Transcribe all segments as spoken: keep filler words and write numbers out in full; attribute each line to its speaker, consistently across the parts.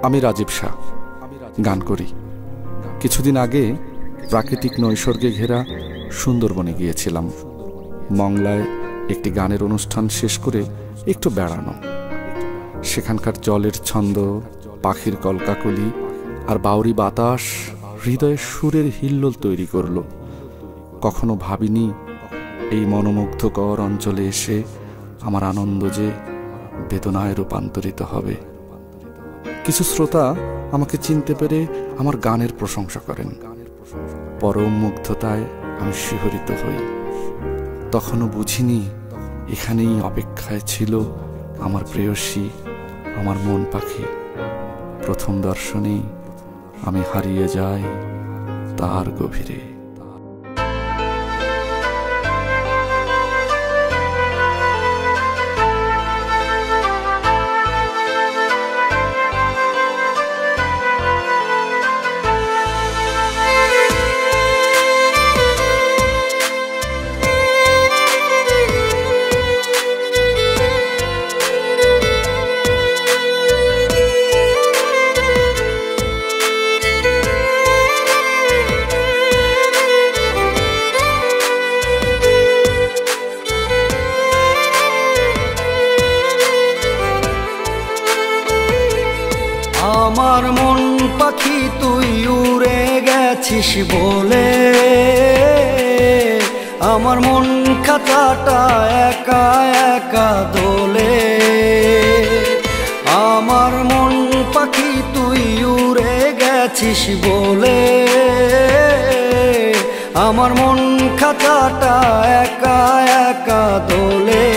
Speaker 1: আমি রাজীব শাহ, গান করি। কিছুদিন আগে প্রাকৃতিক নৈসর্গে ঘেরা সুন্দরবনে গিয়েছিলাম। মংলায় একটি গানের অনুষ্ঠান শেষ করে একটু বেড়ানো। সেখানকার জলের ছন্দ, পাখির কলকাকলি আর বাউরি বাতাস হৃদয়ে সুরের হিল্লোল তৈরি করল। কখনো ভাবিনি এই মনোমুগ্ধকর অঞ্চলে এসে আমার আনন্দ যে বেদনায় রূপান্তরিত হবে। কিছু শ্রোতা আমাকে চিনতে পেরে আমার গানের প্রশংসা করেন। পরম মুগ্ধতায় আমি শিহরিত হই। তখনও বুঝিনি এখানেই অপেক্ষায় ছিল আমার প্রেয়সী, আমার মন পাখি। প্রথম দর্শনেই আমি হারিয়ে যাই তার গভীরে।
Speaker 2: আমার মন পাখি তুই উড়ে গেছিস বলে আমার মন খাতাটা একা একা দোলে। আমার মন পাখি তুই উড়ে গেছিস বলে আমার মন খাতাটা একা একা দোলে।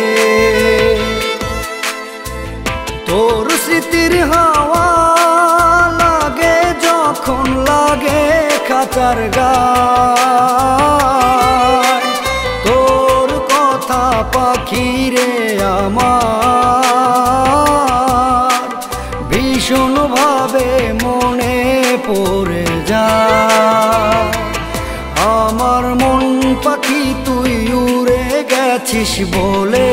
Speaker 2: তোর স্মৃতির হাওয়া লাগে যখন লাগে খাঁচার গায়, তোর কথা পাখি রে আমার ভীষণ ভাবে মনে পড়ে যায়। আমার মন পাখি তুই উড়ে গেছিস বলে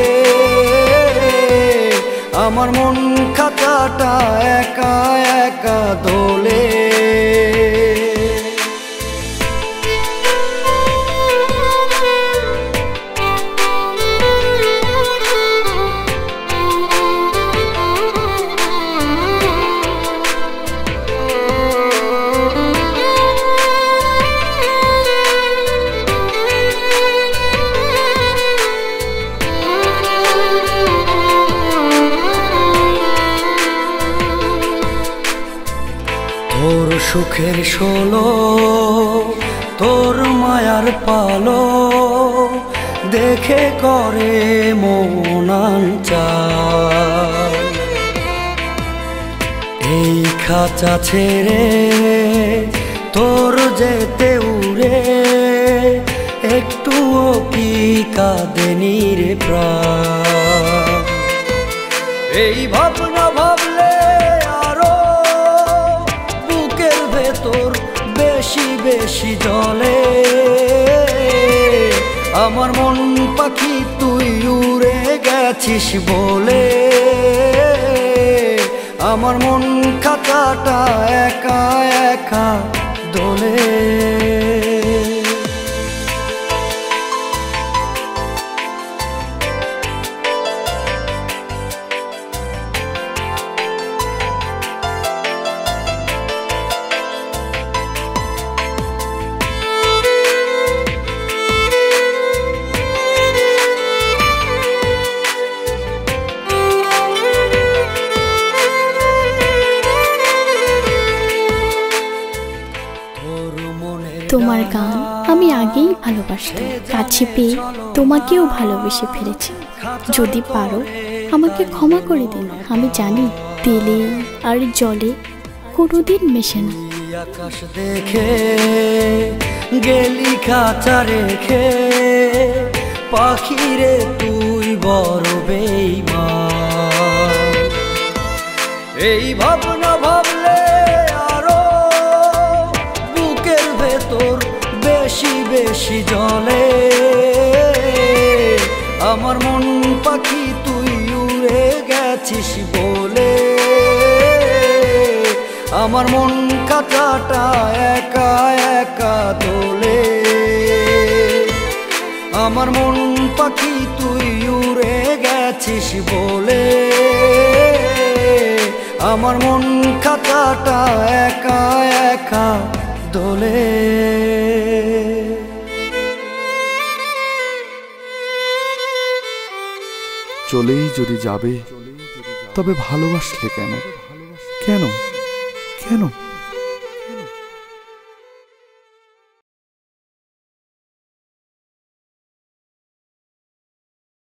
Speaker 2: আমার মন খাতাটা একা একা দোলে। তোর সুখের ষোলো, তোর মায়ার পালো দেখে করে মন চায়। এই খাঁচা ছেড়ে তোর যেতে উড়ে একটুও কি কাঁদেনি রে প্রাণ। এই ভাবনা ভাবলে তোর বেশি বেশি জলে। আমার মন পাখি তুই উড়ে গেছিস বলে আমার মন খাতাটা একা একা দোলে।
Speaker 3: তোমার গান আমি আগেই ভালোবাসতাম, কাছে পেয়ে তোমাকেও ভালোবেসে ফেলেছি। যদি পারো আমাকে ক্ষমা করে দিন। আমি জানি তেলে আর জলে কোনোদিন মেশে না।
Speaker 2: আকাশ দেখে গেলি খাঁচা রেখে পাখিরে তুই বড় বেঈমান। এই ভাবনা ভাবলে আরো বুকের ভেতর বেশি বেশি জলে। আমার মন পাখি তুই উড়ে গেছিস বলে আমার মন খাঁচাটা একা একা দোলে, আমার মন পাখি তুই উড়ে গেছিস বলে, আমার মন খাঁচাটা একা একা দোলে।
Speaker 1: চলেই যদি যাবে তবে ভালোবাসলে কেন? কেন কেন